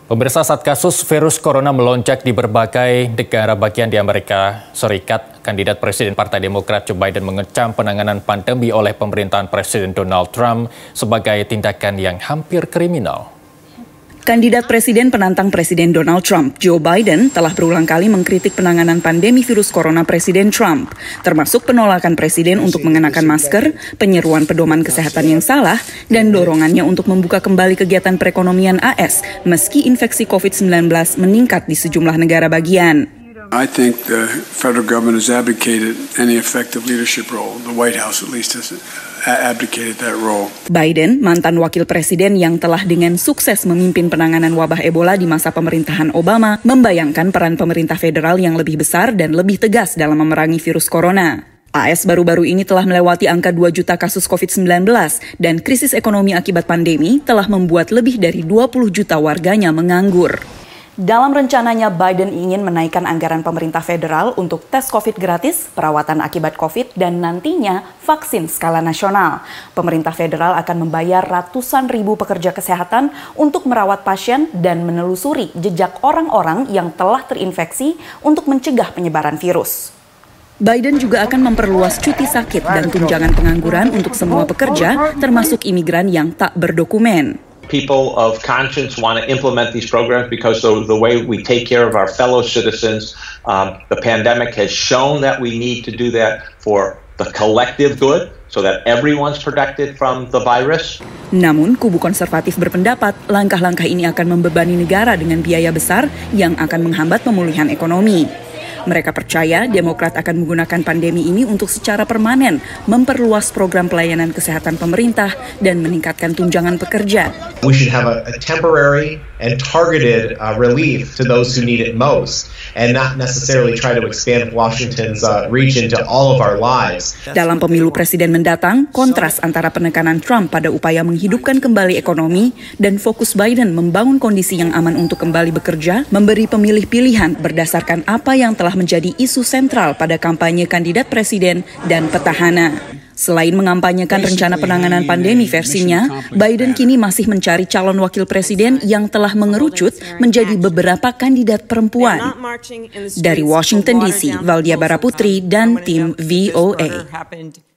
Pemirsa, saat kasus virus corona melonjak di berbagai negara bagian di Amerika Serikat, kandidat Presiden Partai Demokrat Joe Biden mengecam penanganan pandemi oleh pemerintahan Presiden Donald Trump sebagai tindakan yang hampir kriminal. Kandidat Presiden penantang Presiden Donald Trump, Joe Biden, telah berulang kali mengkritik penanganan pandemi virus corona Presiden Trump, termasuk penolakan Presiden untuk mengenakan masker, penyeruan pedoman kesehatan yang salah, dan dorongannya untuk membuka kembali kegiatan perekonomian AS meski infeksi COVID-19 meningkat di sejumlah negara bagian. I think the federal government has abdicated any effective leadership role. The White House at least has abdicated that role. Biden, mantan wakil presiden yang telah dengan sukses memimpin penanganan wabah Ebola di masa pemerintahan Obama, membayangkan peran pemerintah federal yang lebih besar dan lebih tegas dalam memerangi virus corona. AS baru-baru ini telah melewati angka 2 juta kasus COVID-19 dan krisis ekonomi akibat pandemi telah membuat lebih dari 20 juta warganya menganggur. Dalam rencananya, Biden ingin menaikkan anggaran pemerintah federal untuk tes COVID gratis, perawatan akibat COVID, dan nantinya vaksin skala nasional. Pemerintah federal akan membayar ratusan ribu pekerja kesehatan untuk merawat pasien dan menelusuri jejak orang-orang yang telah terinfeksi untuk mencegah penyebaran virus. Biden juga akan memperluas cuti sakit dan tunjangan pengangguran untuk semua pekerja, termasuk imigran yang tak berdokumen. People of conscience want to implement these programs because the way we take care of our fellow citizens, the pandemic has shown that we need to do that for the collective good, so that everyone's protected from the virus. Namun, kubu konservatif berpendapat langkah-langkah ini akan membebani negara dengan biaya besar yang akan menghambat pemulihan ekonomi. Mereka percaya Demokrat akan menggunakan pandemi ini untuk secara permanen memperluas program pelayanan kesehatan pemerintah dan meningkatkan tunjangan pekerja. We should have a temporary and targeted relief to those who need it most, and not necessarily try to expand Washington's reach into all of our lives. Dalam pemilu presiden mendatang, kontras antara penekanan Trump pada upaya menghidupkan kembali ekonomi dan fokus Biden membangun kondisi yang aman untuk kembali bekerja, memberi pemilih pilihan berdasarkan apa yang telah menjadi isu sentral pada kampanye kandidat presiden dan petahana. Selain mengampanyekan rencana penanganan pandemi versinya, Biden kini masih mencari calon wakil presiden yang telah mengerucut menjadi beberapa kandidat perempuan. Dari Washington DC, Valdia Baraputri dan tim VOA.